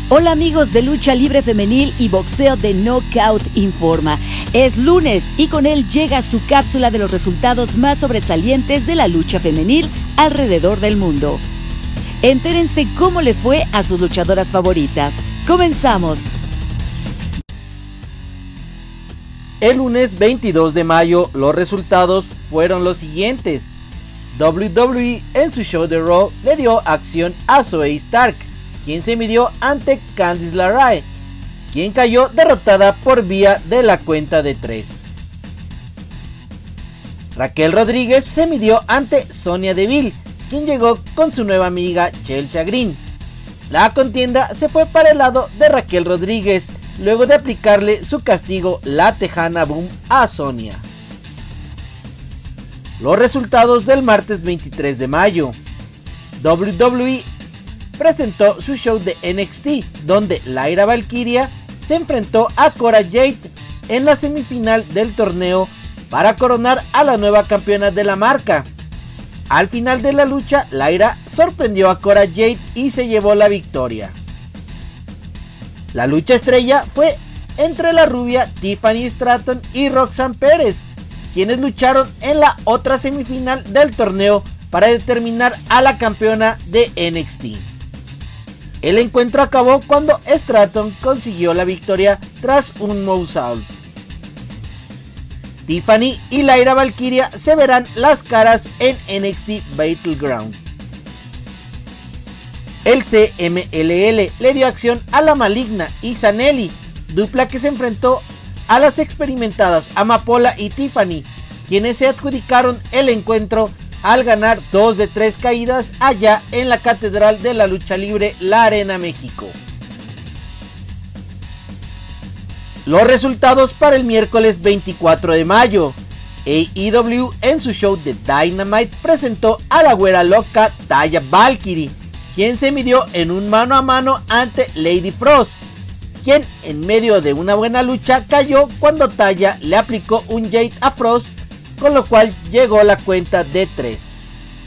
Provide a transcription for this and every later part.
Hola amigos de Lucha Libre Femenil y Boxeo de Knockout Informa. Es lunes y con él llega su cápsula de los resultados más sobresalientes de la lucha femenil alrededor del mundo. Entérense cómo le fue a sus luchadoras favoritas. ¡Comenzamos! El lunes 22 de mayo los resultados fueron los siguientes. WWE en su show de Raw le dio acción a Zoey Stark, quien se midió ante Candice LeRae, quien cayó derrotada por vía de la cuenta de 3. Raquel Rodríguez se midió ante Sonya Deville, quien llegó con su nueva amiga Chelsea Green. La contienda se fue para el lado de Raquel Rodríguez, luego de aplicarle su castigo la Tejana Boom a Sonya. Los resultados del martes 23 de mayo. WWE presentó su show de NXT, donde Lyra Valkyria se enfrentó a Cora Jade en la semifinal del torneo para coronar a la nueva campeona de la marca. Al final de la lucha, Lyra sorprendió a Cora Jade y se llevó la victoria. La lucha estrella fue entre la rubia Tiffany Stratton y Roxanne Pérez, quienes lucharon en la otra semifinal del torneo para determinar a la campeona de NXT. El encuentro acabó cuando Stratton consiguió la victoria tras un moonsault. Tiffany y Lyra Valkyria se verán las caras en NXT Battleground. El CMLL le dio acción a La Maligna y Zanelli, dupla que se enfrentó a las experimentadas Amapola y Tiffany, quienes se adjudicaron el encuentro al ganar 2 de 3 caídas allá en la Catedral de la Lucha Libre, la Arena México. Los resultados para el miércoles 24 de mayo. AEW en su show de Dynamite presentó a la güera loca Taya Valkyrie, quien se midió en un mano a mano ante Lady Frost, quien en medio de una buena lucha cayó cuando Taya le aplicó un Jade a Frost, con lo cual llegó la cuenta de 3.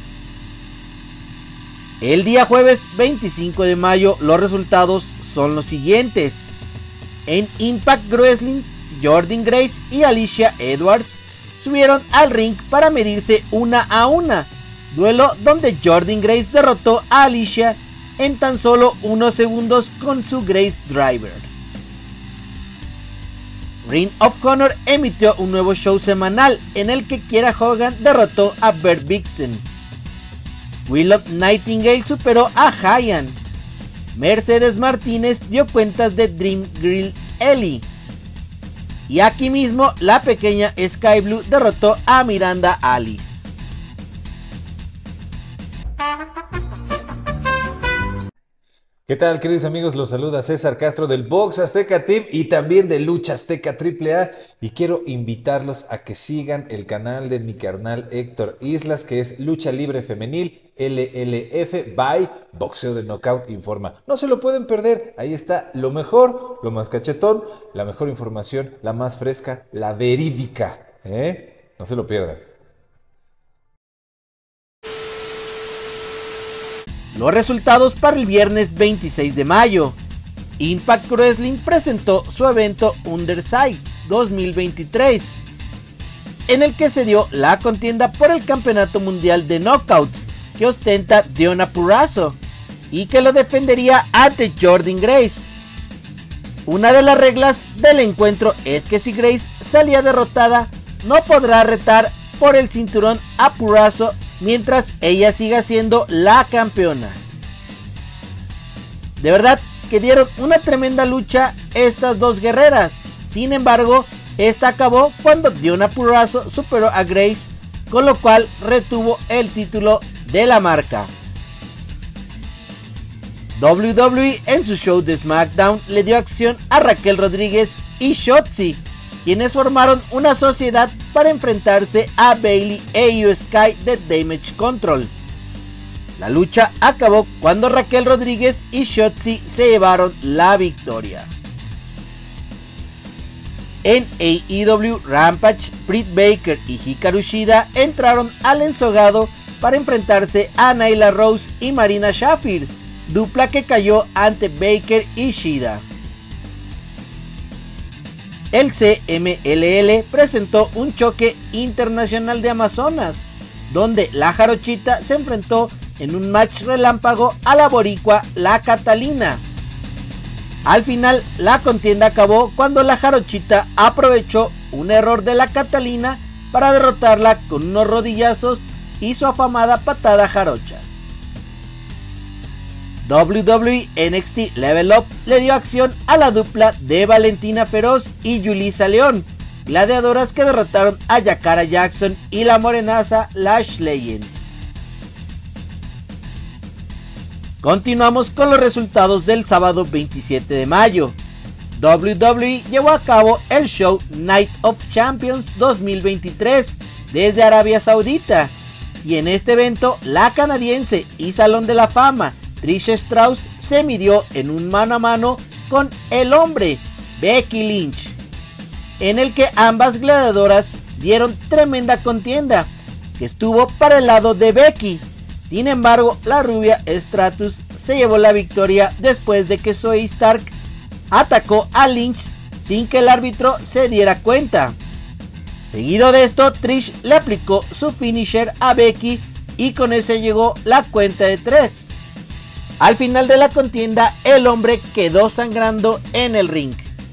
El día jueves 25 de mayo los resultados son los siguientes. En Impact Wrestling, Jordynne Grace y Alicia Edwards subieron al ring para medirse 1 a 1, duelo donde Jordynne Grace derrotó a Alicia en tan solo unos segundos con su Grace Driver. Ring of Honor emitió un nuevo show semanal en el que Kiera Hogan derrotó a Bert Vixen. Willow Nightingale superó a Hyan. Mercedes Martínez dio cuentas de Dream Girl Ellie. Y aquí mismo la pequeña Sky Blue derrotó a Miranda Alice. ¿Qué tal, queridos amigos? Los saluda César Castro del Box Azteca Team y también de Lucha Azteca AAA, y quiero invitarlos a que sigan el canal de mi carnal Héctor Islas, que es Lucha Libre Femenil LLF by Boxeo de Knockout Informa. No se lo pueden perder, ahí está lo mejor, lo más cachetón, la mejor información, la más fresca, la verídica, no se lo pierdan. Los resultados para el viernes 26 de mayo. Impact Wrestling presentó su evento Underside 2023, en el que se dio la contienda por el campeonato mundial de knockouts que ostenta Deonna Purrazzo y que lo defendería ante Jordynne Grace. Una de las reglas del encuentro es que si Grace salía derrotada, no podrá retar por el cinturón a Purrazzo mientras ella siga siendo la campeona. De verdad que dieron una tremenda lucha estas dos guerreras. Sin embargo, esta acabó cuando Deonna Purrazzo superó a Grace, con lo cual retuvo el título de la marca. WWE en su show de SmackDown le dio acción a Raquel Rodríguez y Shotzi, quienes formaron una sociedad para enfrentarse a Bayley e Io Sky de Damage Control. La lucha acabó cuando Raquel Rodríguez y Shotzi se llevaron la victoria. En AEW Rampage, Britt Baker y Hikaru Shida entraron al ensogado para enfrentarse a Nyla Rose y Marina Shafir, dupla que cayó ante Baker y Shida. El CMLL presentó un choque internacional de Amazonas, donde la Jarochita se enfrentó en un match relámpago a la boricua La Catalina. Al final, la contienda acabó cuando la Jarochita aprovechó un error de La Catalina para derrotarla con unos rodillazos y su afamada patada jarocha. WWE NXT Level Up le dio acción a la dupla de Valentina Feroz y Yulisa León, gladiadoras que derrotaron a Yakara Jackson y la morenaza Lash Legend. Continuamos con los resultados del sábado 27 de mayo. WWE llevó a cabo el show Night of Champions 2023 desde Arabia Saudita, y en este evento la canadiense y Salón de la Fama Trish Stratus se midió en un mano a mano con el hombre Becky Lynch, en el que ambas gladiadoras dieron tremenda contienda que estuvo para el lado de Becky. Sin embargo, la rubia Stratus se llevó la victoria después de que Zoey Stark atacó a Lynch sin que el árbitro se diera cuenta. Seguido de esto, Trish le aplicó su finisher a Becky y con ese llegó la cuenta de 3. Al final de la contienda, el hombre quedó sangrando en el ring.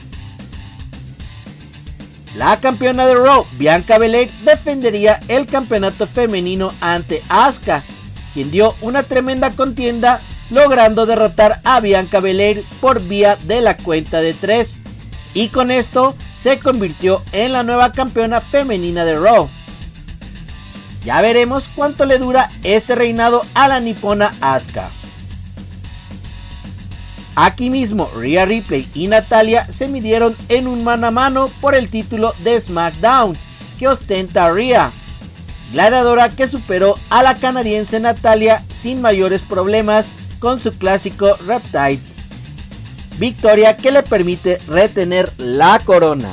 La campeona de Raw, Bianca Belair, defendería el campeonato femenino ante Asuka, quien dio una tremenda contienda, logrando derrotar a Bianca Belair por vía de la cuenta de 3, y con esto se convirtió en la nueva campeona femenina de Raw. Ya veremos cuánto le dura este reinado a la nipona Asuka. Aquí mismo, Rhea Ripley y Natalya se midieron en un mano a mano por el título de SmackDown que ostenta Rhea, gladiadora que superó a la canadiense Natalya sin mayores problemas con su clásico Riptide, victoria que le permite retener la corona.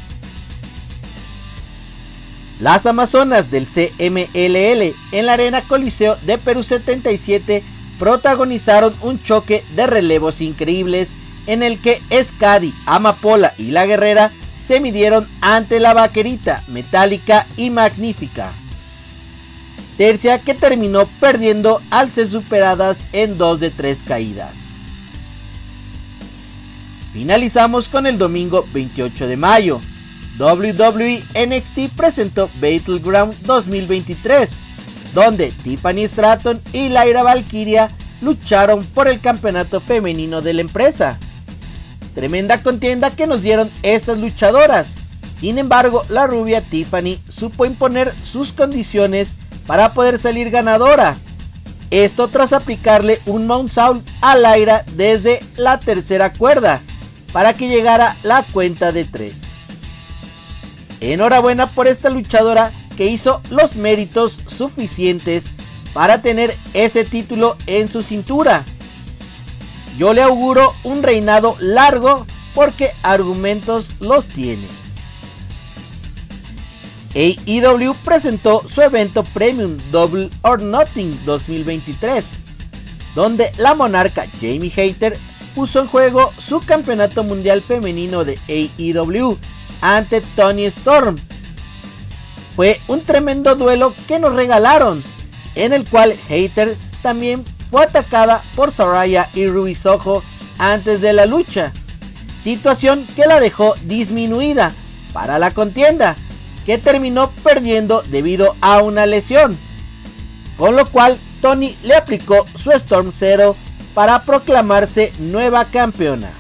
Las amazonas del CMLL en la Arena Coliseo de Perú 77 protagonizaron un choque de relevos increíbles en el que Skady, Amapola y La Guerrera se midieron ante la Vaquerita, Metálica y Magnífica. Tercia que terminó perdiendo al ser superadas en 2 de 3 caídas. Finalizamos con el domingo 28 de mayo. WWE NXT presentó Battleground 2023, donde Tiffany Stratton y Lyra Valkyria lucharon por el campeonato femenino de la empresa. Tremenda contienda que nos dieron estas luchadoras. Sin embargo, la rubia Tiffany supo imponer sus condiciones para poder salir ganadora. Esto tras aplicarle un moonsault a Lyra desde la tercera cuerda para que llegara la cuenta de 3. Enhorabuena por esta luchadora que hizo los méritos suficientes para tener ese título en su cintura. Yo le auguro un reinado largo porque argumentos los tiene. AEW presentó su evento Premium Double or Nothing 2023, donde la monarca Jamie Hayter puso en juego su campeonato mundial femenino de AEW ante Toni Storm. Fue un tremendo duelo que nos regalaron, en el cual Hayter también fue atacada por Saraya y Ruby Soho antes de la lucha, situación que la dejó disminuida para la contienda, que terminó perdiendo debido a una lesión, con lo cual Toni le aplicó su Storm Zero para proclamarse nueva campeona.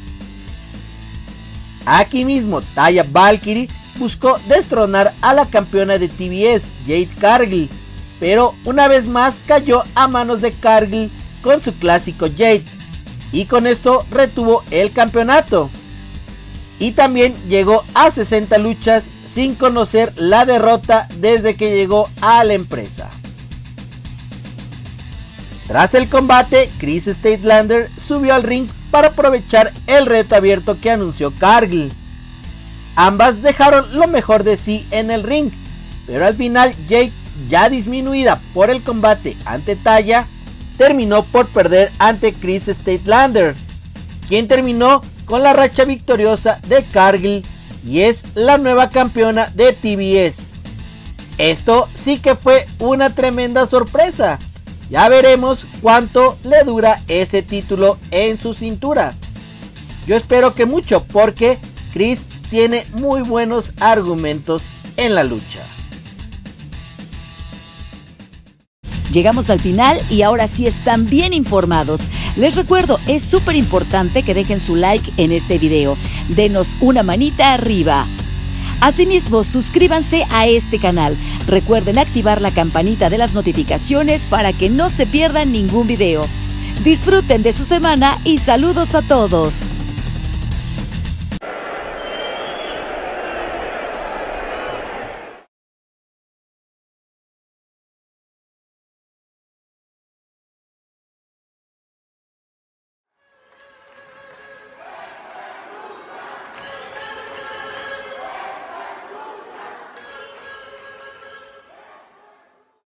Aquí mismo, Taya Valkyrie buscó destronar a la campeona de TBS, Jade Cargill, pero una vez más cayó a manos de Cargill con su clásico Jade, y con esto retuvo el campeonato. Y también llegó a 60 luchas sin conocer la derrota desde que llegó a la empresa. Tras el combate, Chris Statlander subió al ring para aprovechar el reto abierto que anunció Cargill. Ambas dejaron lo mejor de sí en el ring, pero al final Jade, ya disminuida por el combate ante Taya, terminó por perder ante Chris Statlander, quien terminó con la racha victoriosa de Cargill y es la nueva campeona de TBS. Esto sí que fue una tremenda sorpresa. Ya veremos cuánto le dura ese título en su cintura. Yo espero que mucho, porque Chris tiene muy buenos argumentos en la lucha. Llegamos al final y ahora sí están bien informados. Les recuerdo, es súper importante que dejen su like en este video. Denos una manita arriba. Asimismo, suscríbanse a este canal. Recuerden activar la campanita de las notificaciones para que no se pierdan ningún video. Disfruten de su semana y saludos a todos.